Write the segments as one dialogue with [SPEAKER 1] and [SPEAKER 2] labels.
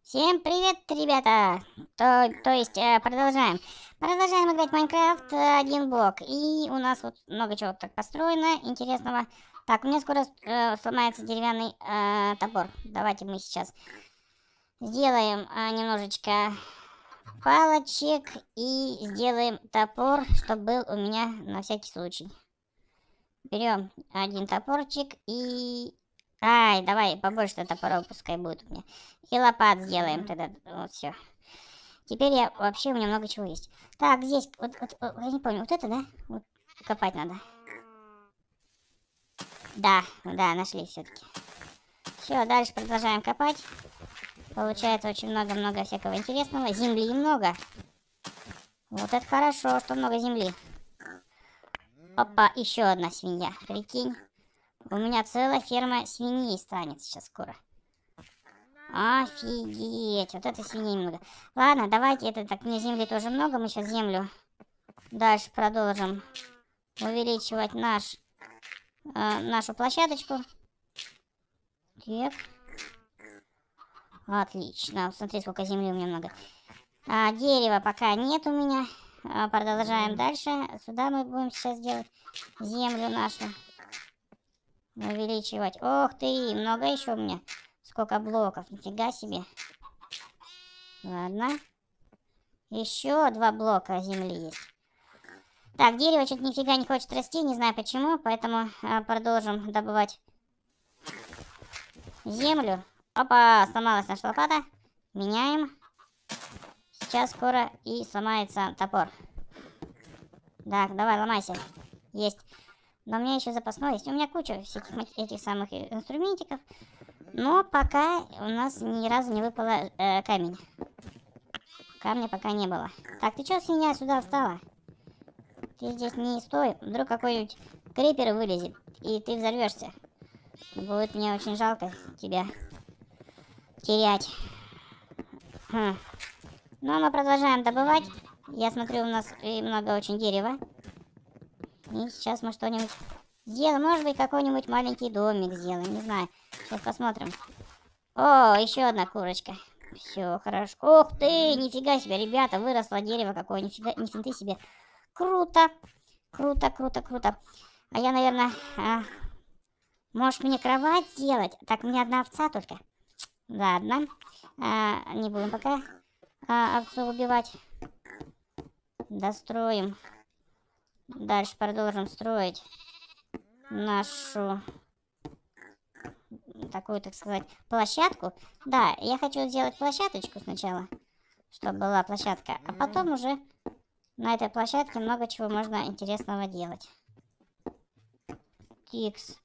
[SPEAKER 1] Всем привет, ребята! То есть продолжаем. Продолжаем играть в Майнкрафт один блок. И у нас вот много чего так построено интересного. Так, у меня скоро сломается деревянный топор. Давайте мы сейчас сделаем немножечко палочек и сделаем топор, чтобы был у меня на всякий случай. Берем один топорчик и... Ай, давай побольше топоров пускай будет у меня. И лопат сделаем тогда. Вот все. Теперь я вообще у меня много чего есть. Так, здесь, я не помню, вот это, да? Вот, копать надо. Да, нашли все-таки. Все, дальше продолжаем копать. Получается очень много-много всякого интересного. Земли много. Вот это хорошо, что много земли. Опа, еще одна свинья. Прикинь. У меня целая ферма свиней станет сейчас скоро. Офигеть, вот это свиней много. Ладно, давайте, это так, мне земли тоже много. Мы сейчас землю дальше продолжим увеличивать нашу площадочку. Так. Отлично, смотри, сколько земли у меня много. Дерева пока нет у меня. Продолжаем дальше. Сюда мы будем сейчас делать землю нашу. Увеличивать. Ох ты, много еще у меня. Сколько блоков, нифига себе. Ладно. Еще 2 блока земли есть. Так, дерево что-то нифига не хочет расти, не знаю почему, поэтому продолжим добывать землю. Опа, сломалась наша лопата. Меняем. Сейчас скоро и сломается топор. Так, давай, ломайся. Есть. Но у меня еще запасной есть. У меня куча всяких этих самых инструментиков. Но пока у нас ни разу не выпало камень. Камня пока не было. Так, ты что, свинья, сюда встала? Ты здесь не стой. Вдруг какой-нибудь крипер вылезет, и ты взорвешься. Будет мне очень жалко тебя терять. Ну, мы продолжаем добывать. Я смотрю, у нас много очень дерева. И сейчас мы что-нибудь сделаем. Может быть, какой-нибудь маленький домик сделаем. Не знаю. Сейчас посмотрим. О, еще одна курочка. Все, хорошо. Ух ты, нифига себе, ребята, выросло дерево какое. Нифига ты себе. Круто. Круто, круто, круто. А я, наверное... можешь мне кровать сделать? Так, у меня одна овца только. Ладно. Не будем пока овцу убивать. Достроим. Дальше продолжим строить нашу такую, так сказать, площадку. Да, я хочу сделать площадочку сначала, чтобы была площадка, а потом уже на этой площадке много чего можно интересного делать. Тикс.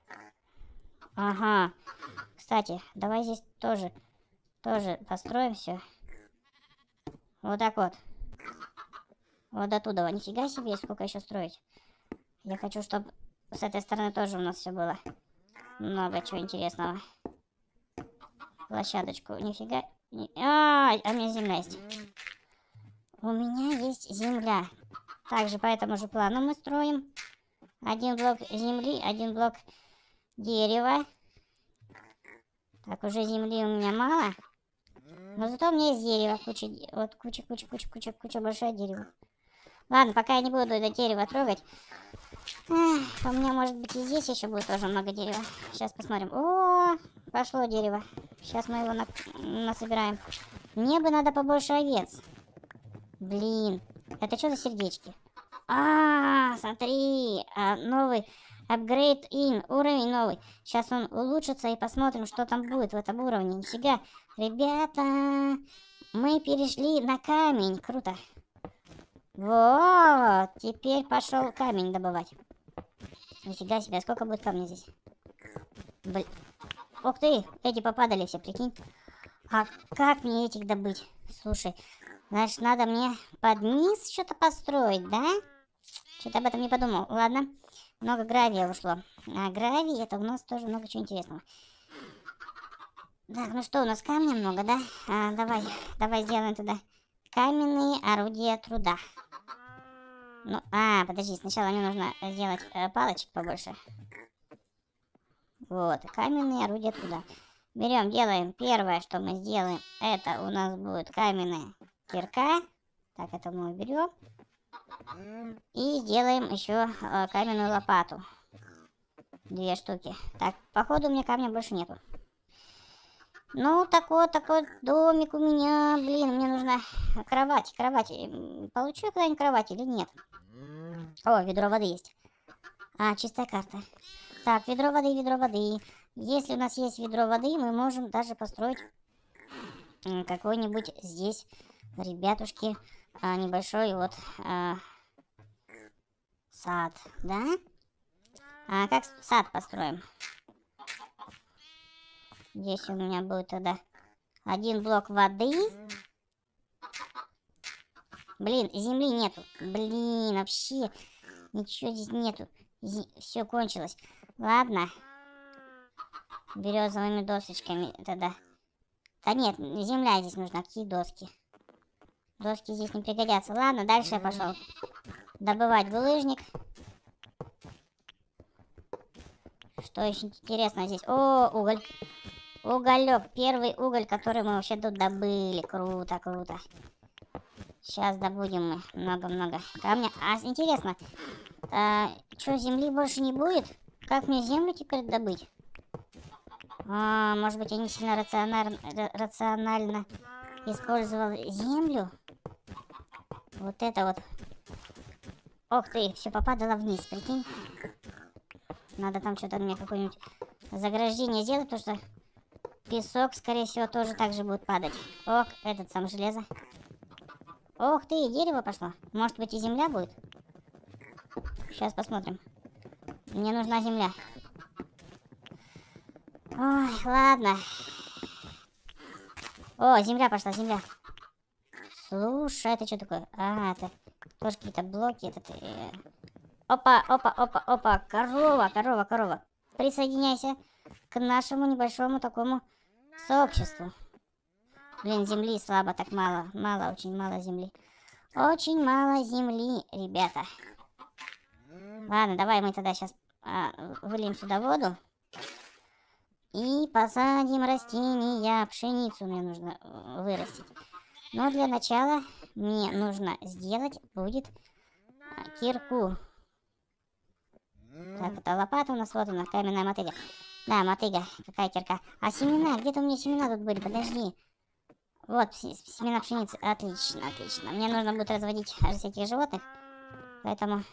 [SPEAKER 1] Ага. Кстати, давай здесь тоже построим все. Вот так вот. Вот до туда. Нифига себе, сколько еще строить. Я хочу, чтобы с этой стороны тоже у нас все было. Много чего интересного. Площадочку. Нифига. А у меня земля есть. У меня есть земля. Также по этому же плану мы строим. Один блок земли, один блок дерева. Так, уже земли у меня мало. Но зато у меня есть дерево. Куча большое дерево. Ладно, пока я не буду это дерево трогать. У меня, может быть, и здесь еще будет тоже много дерева. Сейчас посмотрим. О, пошло дерево. Сейчас мы его насобираем. Мне бы надо побольше овец. Блин, это что за сердечки? Смотри, новый апгрейд уровень новый. Сейчас он улучшится и посмотрим, что там будет в этом уровне. Нифига. Ребята, мы перешли на камень. Круто. Вот, теперь пошел камень добывать. Нифига себе, сколько будет камня здесь? Блин. Ух ты, эти попадали все, прикинь. А как мне этих добыть? Слушай, значит, надо мне под низ что-то построить, да? Что-то об этом не подумал. Ладно, много гравия ушло. А гравий, это у нас тоже много чего интересного. Так, ну что, у нас камня много, да? Давай сделаем туда каменные орудия труда. Ну, подожди, сначала мне нужно сделать палочек побольше. Вот, каменные орудия труда. Берем, делаем. Первое, что мы сделаем, это у нас будет каменная кирка. Так, это мы уберем. И сделаем еще каменную лопату. 2 штуки. Так, походу у меня камня больше нету. Ну, такой домик у меня. Блин, мне нужна кровать. Получу я когда-нибудь кровать или нет? О, ведро воды есть. А, чистая карта. Так, ведро воды. Если у нас есть ведро воды, мы можем даже построить какой-нибудь здесь, ребятушки, небольшой вот сад, да? А как сад построим? Здесь у меня будет тогда 1 блок воды. Блин, земли нету. Блин, вообще ничего здесь нету. Все кончилось. Ладно. Березовыми досочками тогда. Да нет, земля здесь нужна. Какие доски? Доски здесь не пригодятся. Ладно, дальше я пошел добывать булыжник. Что еще интересно здесь? О, уголь. Уголек. Первый уголь, который мы вообще тут добыли. Круто. Сейчас добудем мы много-много камня. А интересно, что, земли больше не будет? Как мне землю теперь добыть? Может быть, я не сильно рационально использовал землю? Вот это вот. Ох ты, все попадало вниз, прикинь. Надо там что-то мне какое-нибудь заграждение сделать, потому что песок, скорее всего, тоже так же будет падать. Ох, этот сам железо. Ох ты, дерево пошло. Может быть, и земля будет? Сейчас посмотрим. Мне нужна земля. Ой, ладно. О, земля пошла, земля. Слушай, это что такое? А, это тоже какие-то блоки. Опа. Корова. Присоединяйся к нашему небольшому такому сообществу. Блин, земли слабо, так мало. Очень мало земли. Очень мало земли, ребята. Ладно, давай мы тогда сейчас выльем сюда воду. И посадим растения. Пшеницу мне нужно вырастить. Но для начала мне нужно сделать будет кирку. Так, это лопата у нас, вот она, каменная мотыга. Да, мотыга, какая кирка. А семена, где-то у меня семена тут были, подожди. Вот, семена пшеницы, отлично. Мне нужно будет разводить всяких животных, поэтому...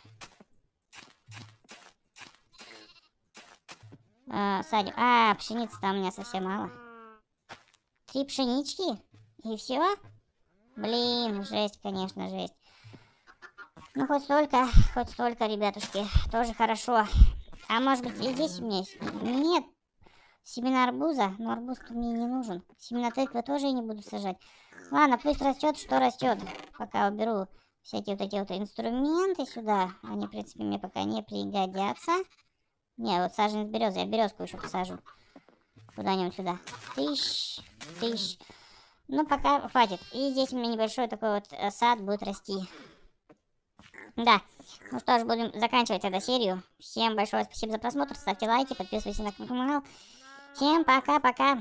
[SPEAKER 1] садим. Пшеницы там у меня совсем мало. 3 пшенички? И все? Блин, жесть, конечно, жесть. Ну, хоть столько, ребятушки. Тоже хорошо. А может быть, и здесь у меня есть? Нет. Семена арбуза. Но арбуз мне не нужен. Семена тыквы тоже я не буду сажать. Ладно, пусть растет, что растет. Пока уберу всякие вот эти вот инструменты сюда. Они, в принципе, мне пока не пригодятся. Не, вот саженец березы. Я березку еще посажу. Куда-нибудь сюда. Тыщ. Ну, пока хватит. И здесь у меня небольшой такой вот сад будет расти. Да. Ну что ж, будем заканчивать эту серию. Всем большое спасибо за просмотр. Ставьте лайки, подписывайтесь на канал. Всем пока-пока.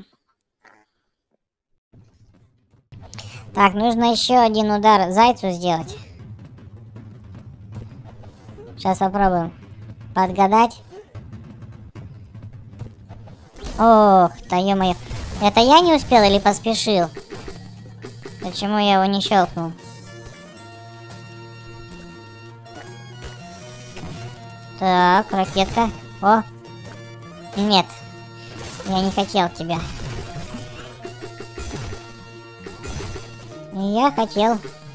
[SPEAKER 1] Так, нужно еще один удар зайцу сделать. Сейчас попробуем подгадать. Ох, да ё-моё. Это я не успел или поспешил? Почему я его не щелкнул? Так, ракетка. О! Нет. Я не хотел тебя. Я хотел...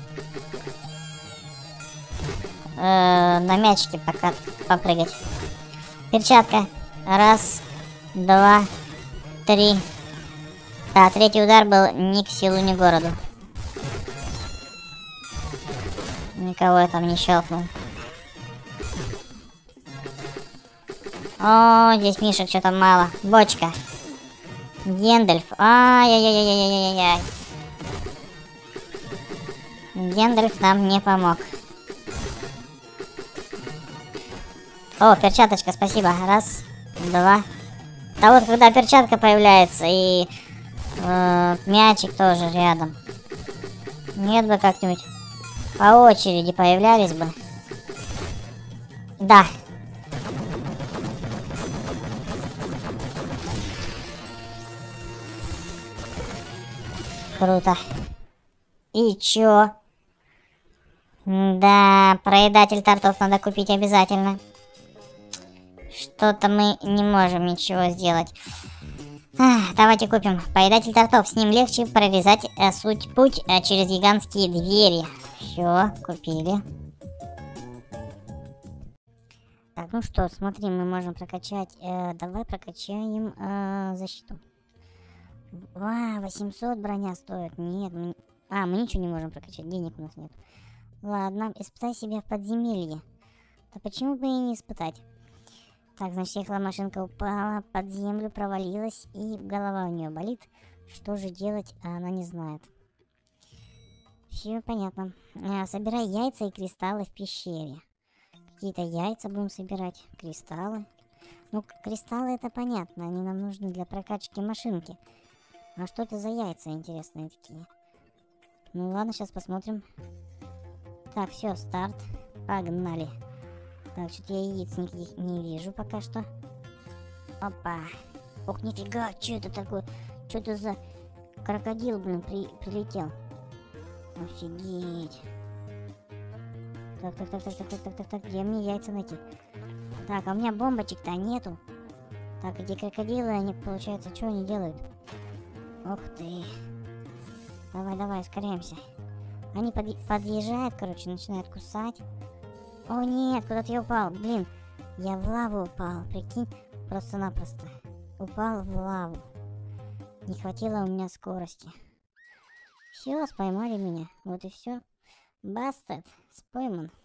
[SPEAKER 1] на мячике пока попрыгать. Перчатка. 1, 2, 3. Да, 3-й удар был ни к селу, ни к городу. Никого я там не щелкнул. О, здесь мишек что-то мало. Бочка. Гендальф. Ай-яй-яй-яй-яй-яй-яй. Гендальф нам не помог. О, перчаточка, спасибо. 1, 2. Это вот когда перчатка появляется и мячик тоже рядом. Нет бы как-нибудь по очереди появлялись бы. Да. Круто. И чё? Да, проедатель тортов надо купить обязательно. Что-то мы не можем ничего сделать. Давайте купим поедатель тортов. С ним легче прорезать путь через гигантские двери. Все, купили. Так, ну что, смотри, мы можем прокачать. Давай прокачаем защиту. 800 броня стоит. Нет, мы ничего не можем прокачать. Денег у нас нет. Ладно, испытай себя в подземелье. Да почему бы и не испытать? Так, значит, ехала машинка, упала под землю, провалилась, и голова у нее болит. Что же делать, она не знает. Все понятно. Собирай яйца и кристаллы в пещере. Какие-то яйца будем собирать, кристаллы. Ну, кристаллы это понятно, они нам нужны для прокачки машинки. А что это за яйца интересные такие? Ну ладно, сейчас посмотрим. Так, все, старт. Погнали. Так, что-то я яиц никаких не вижу пока что. Опа. Ох, нифига, что это такое? Что это за крокодил, блин, прилетел? Офигеть. Так, где мне яйца найти? Так, а у меня бомбочек-то нету. Так, эти крокодилы, они, получается, что они делают? Ух ты. Давай, ускоряемся. Они подъезжают, короче, начинают кусать. О нет, куда-то я упал. Блин, я в лаву упал. Прикинь, просто-напросто. Упал в лаву. Не хватило у меня скорости. Все, споймали меня. Вот и все. Бастет, спойман.